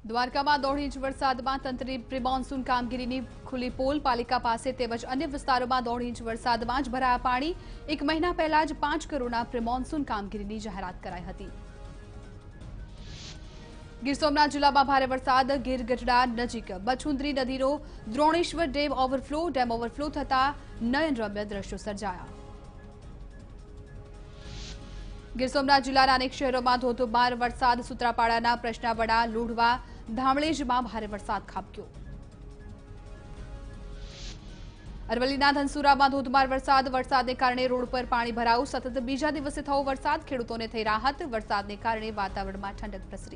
દ્વારકામાં 1.5 ઇંચ વરસાદમાં તંત્રની પ્રી મોન્સૂન કામગીરીની ખુલ્લી પોલ પાલિકા પાસે તેમજ અન્ય વિસ્તારોમાં 1.5 ઇંચ વરસાદમાં જ ભરાયા પાણી। એક મહિના પહેલા જ 5 કરોડના પ્રી મોન્સૂન કામગીરીની જાહેરાત કરાઈ હતી। ગીર સોમનાથ જિલ્લામાં ભારે વરસાદ। ગીર ગઢડા નજીક બછુંદરી નદીનો દ્રોણેશ્વર ડેમ ઓવરફ્લો થતા નયનરમ્ય દ્રશ્યો સર્જાયા। ગીર સોમનાથ જિલ્લાના અનેક શહેરોમાં ધોધમાર વરસાદ। સૂત્રાપાડાના પ્રશ્નાવડા લુડવા ધામળેજમાં ભારે વરસાદ ખાબક્યો। અરવલ્લીના ધનસુરામાં ધોધમાર વરસાદને કારણે રોડ પર પાણી ભરાયું। સતત બીજા દિવસે થયો વરસાદ, ખેડૂતોને થઈ રાહત। વરસાદને કારણે વાતાવરણમાં ઠંડક પ્રસરી।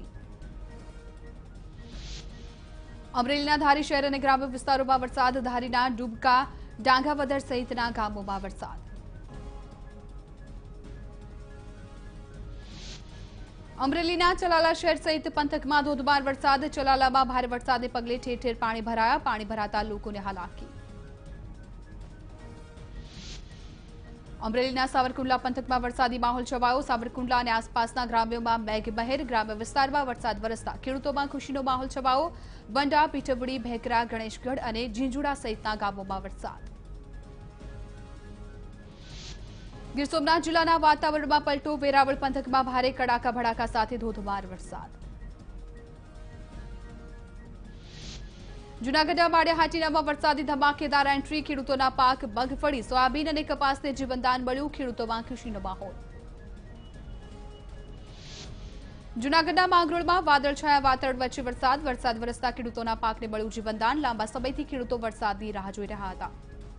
અમરેલીના ધારી શહેર અને ગ્રામ્ય વિસ્તારોમાં વરસાદ। ધારીના ડુબકા ડાંગાવદર સહિતના ગામોમાં વરસાદ। અમરેલીના ચલાલા શહેર સહિત પંથકમાં ધોધમાર વરસાદ। ચલાલામાં ભારે વરસાદને પગલે ઠેર ઠેર પાણી ભરાયા। પાણી ભરાતા લોકોને હાલાકી। અમરેલીના સાવરકુંડલા પંથકમાં વરસાદી માહોલ છવાયો। સાવરકુંડલા અને આસપાસના ગ્રામ્યોમાં મેઘમહેર। ગ્રામ્ય વિસ્તારમાં વરસાદ વરસતા ખેડૂતોમાં ખુશીનો માહોલ છવાયો। બંડા, પીઠબડી, ભેકરા, ગણેશગઢ અને ઝીંઝુડા સહિતના ગામોમાં વરસાદ। ગીર સોમનાથ જિલ્લાના વાતાવરણમાં પલટો। વેરાવળ પંથકમાં ભારે કડાકા ભડાકા સાથે ધોધમાર વરસાદ। જૂનાગઢના માળિયાહાટીનામાં વરસાદી ધમાકેદાર એન્ટ્રી। ખેડૂતોના પાક મગફળી, સોયાબીન અને કપાસને જીવનદાન મળ્યું। ખેડૂતોમાં ખુશીનો માહોલ। જૂનાગઢના માંગરોળમાં વાદળછાયા વાતાવરણ વચ્ચે વરસાદ વરસતા ખેડૂતોના પાકને મળ્યું જીવનદાન। લાંબા સમયથી ખેડૂતો વરસાદની રાહ જોઈ રહ્યા હતા।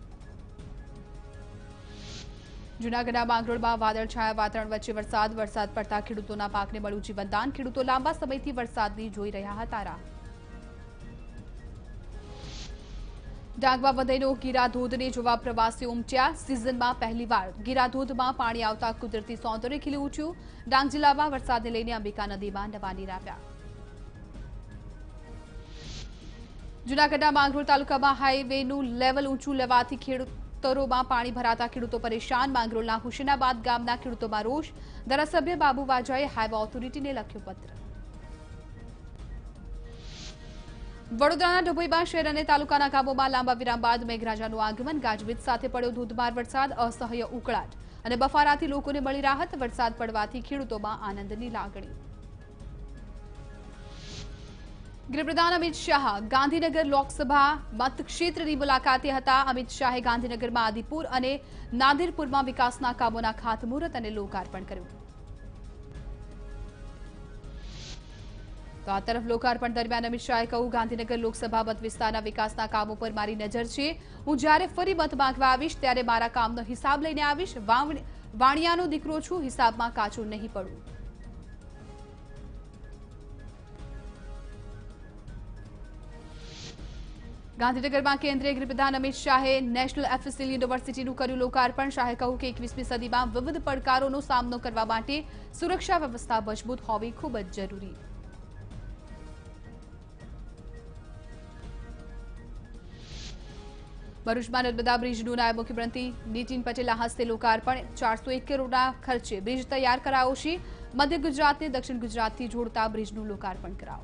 જૂનાગઢના માંગરોળમાં વાદળછાયા વાતાવરણ વચ્ચે વરસાદ પડતા ખેડૂતોના પાકને મળ્યું જીવનદાન। ખેડૂતો લાંબા સમયથી વરસાદની જોઈ રહ્યા હતા રાહ। ડાંગમાં વધેલો ગીરાધોધને જોવા પ્રવાસીઓ ઉમટ્યા। સિઝનમાં પહેલીવાર ગીરાધોધમાં પાણી આવતા કુદરતી સૌંદર્ય ખીલી ઉઠ્યું। ડાંગ જિલ્લામાં વરસાદને લઈને અંબિકા નદીમાં નવા નીર આવ્યા। જૂનાગઢના માંગરોળ તાલુકામાં હાઈવેનું લેવલ ઊંચું લેવાથી ખેતરોમાં પાણી ભરાતા ખેડૂતો પરેશાન। માંગરોળના હુસેનાબાદ ગામના ખેડૂતોમાં રોષ। ધારાસભ્ય બાબુ વાજાએ હાઈવે ઓથોરિટીને લખ્યો પત્ર। વડોદરાના ડભોઈમાં શહેર અને તાલુકાના ગામોમાં લાંબા વિરામ બાદ મેઘરાજાનું આગમન। ગાજવીજ સાથે પડ્યો ધોધમાર વરસાદ। અસહ્ય ઉકળાટ અને બફારાથી લોકોને મળી રાહત। વરસાદ પડવાથી ખેડૂતોમાં આનંદની લાગણી। ગૃહપ્રધાન અમિત શાહ ગાંધીનગર લોકસભા મતક્ષેત્રની મુલાકાતે હતા। અમિત શાહે ગાંધીનગરમાં આદિપુર અને નાદિરપુરમાં વિકાસના કામોના ખાતમુહૂર્ત અને લોકાર્પણ કર્યું। તો આ તરફ લોકાર્પણ દરમિયાન અમિત શાહે કહ્યું, ગાંધીનગર લોકસભા મત વિસ્તારના વિકાસના કામો પર મારી નજર છે। હું જ્યારે ફરી મત માંગવા આવીશ ત્યારે મારા કામનો હિસાબ લઈને આવીશ। વાણિયાનો દીકરો છું, હિસાબમાં કાચો નહીં પડું। ગાંધીનગરમાં કેન્દ્રીય ગૃહપ્રધાન અમિત શાહે નેશનલ એફએસએલ યુનિવર્સિટીનું કર્યું લોકાર્પણ। શાહે કહ્યું કે 21મી સદીમાં વિવિધ પડકારોનો સામનો કરવા માટે સુરક્ષા વ્યવસ્થા મજબૂત હોવી ખૂબ જ જરૂરી। ભરૂચમાં નર્મદા બ્રિજનું નાયબ મુખ્યમંત્રી નીતિન પટેલના હસ્તે લોકાર્પણ। 401 કરોડના ખર્ચે બ્રિજ તૈયાર કરાયો છે। મધ્ય ગુજરાતને દક્ષિણ ગુજરાતથી જોડતા બ્રિજનું લોકાર્પણ કરાયું।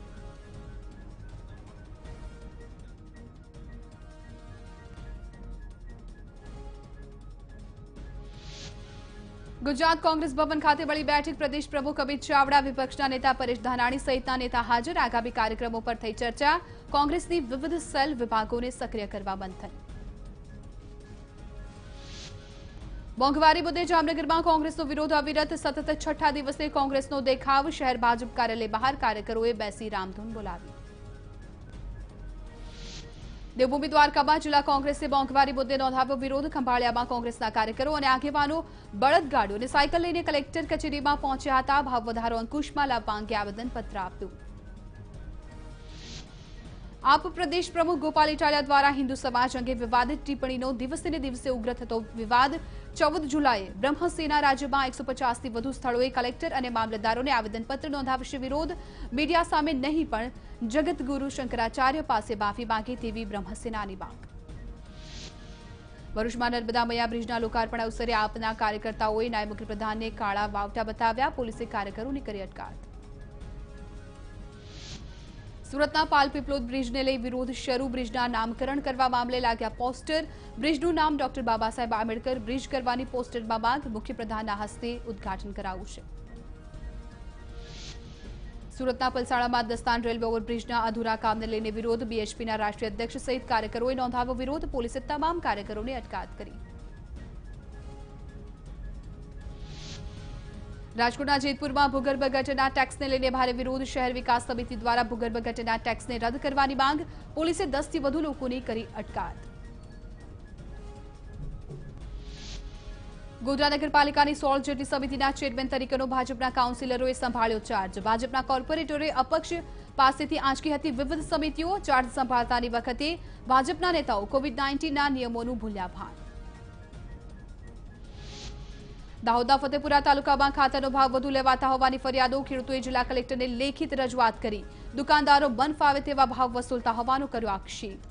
ગુજરાત કોંગ્રેસ ભવન ખાતે મળી બેઠક। પ્રદેશ પ્રમુખ અમિત ચાવડા, વિપક્ષના નેતા પરેશ ધાનાણી સહિતના નેતા હાજર। આગામી કાર્યક્રમો પર થઈ ચર્ચા। કોંગ્રેસની વિવિધ સેલ વિભાગોને સક્રિય કરવા મંથન। મોંઘવારી મુદ્દે જામનગરમાં કોંગ્રેસનો વિરોધ અવિરત। સતત 6ઠ્ઠા દિવસે કોંગ્રેસનો દેખાવ। શહેર ભાજપ કાર્યાલય બહાર કાર્યકરોએ બેસી રામધૂન બોલાવી। દેવભૂમિ દ્વારકામાં જિલ્લા કોંગ્રેસે મોંઘવારી મુદ્દે નોંધાવ્યો વિરોધ। ખંભાળિયામાં કોંગ્રેસના કાર્યકરો અને આગેવાનો બળદગાડો અને સાયકલ લઈને કલેક્ટર કચેરીમાં પહોંચ્યા હતા। ભાવ વધારો અંકુશમાં લાવવા અંગે આવેદનપત્ર આપ્યું। આપ પ્રદેશ પ્રમુખ ગોપાલ ઇટાલિયા દ્વારા હિન્દુ સમાજ અંગે વિવાદિત ટિપ્પણીનો દિવસે ને દિવસે ઉગ્ર થતો વિવાદ। 14 જુલાઈએ બ્રહ્મસેના રાજ્યમાં 150થી વધુ સ્થળોએ કલેક્ટર અને મામલતદારોને આવેદનપત્ર નોંધાવશે વિરોધ। મીડિયા સામે નહીં પણ જગતગુરુ શંકરાચાર્ય પાસે માફી માંગે તેવી બ્રહ્મસેનાની માંગ। ભરૂચમાં નર્મદા મૈયા બ્રિજના લોકાર્પણ અવસરે આપના કાર્યકર્તાઓએ નાયબ મુખ્યપ્રધાનને કાળા વાવટા બતાવ્યા। પોલીસે કાર્યકરોની કરી અટકાયત। સુરતના પાલપીપલોદ બ્રિજને લઈ વિરોધ શરૂ. બ્રિજના નામકરણ કરવા મામલે લાગ્યા પોસ્ટર. બ્રિજનું નામ ડોક્ટર બાબા સાહેબ આંબેડકર બ્રિજ કરવાની પોસ્ટરમાં માંગ. મુખ્યપ્રધાનના હસ્તે ઉદ્ઘાટન કરાયું છે. સુરતના પલસાણામાં દસ્તાન રેલવે ઓવરબ્રિજના અધૂરા કામને લઈને વિરોધ. બીએચપીના રાષ્ટ્રીય અધ્યક્ષ સહિત કાર્યકરોએ નોંધાવ્યો વિરોધ. પોલીસે તમામ કાર્યકરોને અટકાયત કરી. રાજકોટના જેતપુરમાં ભૂગર્ભ ગટરના ટેક્સને લઈને ભારે વિરોધ. શહેર વિકાસ સમિતિ દ્વારા ભૂગર્ભ ગટરના ટેક્સને રદ કરવાની માંગ. પોલીસે 10 થી વધુ લોકોની કરી અટકાયત. ગોધરા નગરપાલિકાની 16 જેટલી સમિતિના ચેરમેન તરીકેનો ભાજપના કાઉન્સિલરોએ સંભાળ્યો ચાર્જ. ભાજપના કોર્પોરેટરોએ અપક્ષ પાસેથી આંચકી હતી વિવિધ સમિતિઓ. ચાર્જ સંભાળતાની વખતે ભાજપના નેતાઓ કોવિડ-19ના નિયમોનું ભૂલ્યા ભાન. દાહોદના ફતેપુરા તાલુકામાં ખાતરનો ભાવ વધુ લેવાતા હોવાની ફરિયાદો. ખેડૂતોએ જિલ્લા કલેક્ટરને લેખિત રજૂઆત કરી. દુકાનદારો મન ફાવે તેવા ભાવ વસૂલતા હોવાનો કર્યો આક્ષેપ.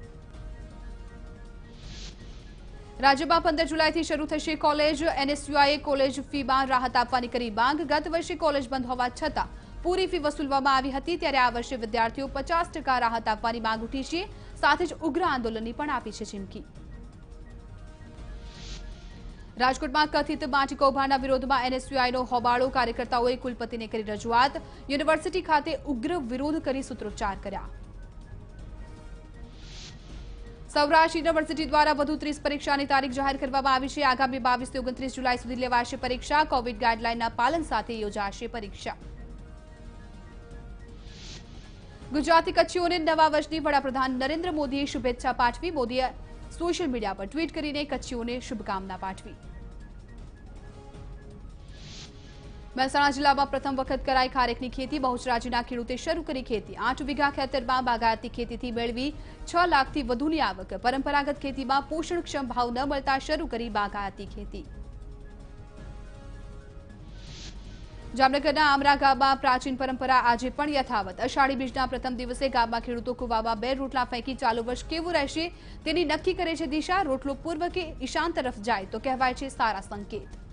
રાજ્યમાં 15 જુલાઈથી શરૂ થશે કોલેજ. એનએસયુઆઈએ કોલેજ ફીમાં રાહત આપવાની કરી માંગ. ગત વર્ષે કોલેજ બંધ હોવા છતાં પૂરી ફી વસૂલવામાં આવી હતી, ત્યારે આ વર્ષે વિદ્યાર્થીઓ 50% રાહત આપવાની માંગ ઉઠી છે. સાથે જ ઉગ્ર આંદોલનની પણ આપી છે ચીમકી. રાજકોટમાં કથિત માટી કૌભાંડના વિરોધમાં એનએસયુઆઈનો હોબાળો. કાર્યકર્તાઓએ કુલપતિને કરી રજૂઆત. યુનિવર્સિટી ખાતે ઉગ્ર વિરોધ કરી સૂત્રોચ્ચાર કર્યા. સૌરાષ્ટ્ર યુનિવર્સિટી દ્વારા વધુ 30 પરીક્ષાની તારીખ જાહેર કરવામાં આવી છે. આગામી 22 થી 29 જુલાઈ સુધી લેવાશે પરીક્ષા. કોવિડ ગાઈડલાઈનના પાલન સાથે યોજાશે પરીક્ષા. ગુજરાતી કચ્છીઓને નવા વર્ષની વડાપ્રધાન નરેન્દ્ર મોદીએ શુભેચ્છા પાઠવી. મોદીએ સોશિયલ મીડિયા પર ટ્વીટ કરીને કચ્છીઓને શુભકામના પાઠવી. મહેસાણા જિલ્લામાં પ્રથમ વખત કરાઈ ખારેકની ખેતી. બહુચરાજીના ખેડૂતે શરૂ કરી ખેતી. 8 વીઘા ખેતરમાં બાગાયતી ખેતીથી મેળવી 6 લાખથી વધુની આવક. પરંપરાગત ખેતીમાં પોષણક્ષમ ભાવ ન મળતા શરૂ કરી બાગાયતી ખેતી. જામનગરના આમરા ગામમાં પ્રાચીન પરંપરા આજે પણ યથાવત. અષાઢી બીજના પ્રથમ દિવસે ગામમાં ખેડૂતો કુવામાં 2 રોટલા ફેંકી ચાલુ વર્ષ કેવું રહેશે તેની નક્કી કરે છે દિશા. રોટલો પૂર્વ કે ઈશાન તરફ જાય તો કહેવાય છે સારા સંકેત.